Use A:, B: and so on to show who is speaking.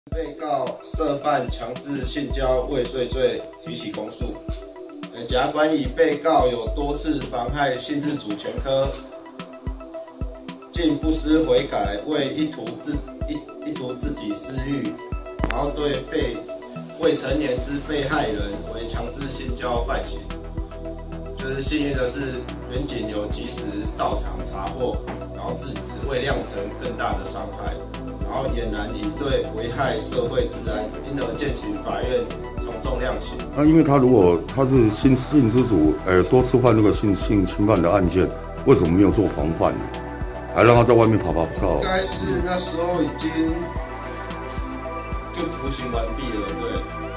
A: 被告涉犯强制性交未遂罪提起公诉。检察官以被告有多次妨害性自主前科，竟不思悔改，为意图自己私欲，然后对未成年之被害人为强制性交犯行。就是幸运的是，员警有及时到场查获，然后制止，未酿成更大的伤害。然后俨然已对危害社会治安，因而建请法院从重量刑。
B: 那因为他如果他是性自主，多次犯这个性侵犯的案件，为什么没有做防范呢？还让他在外面跑？
A: 应该是那时候已经就服刑完毕了，对。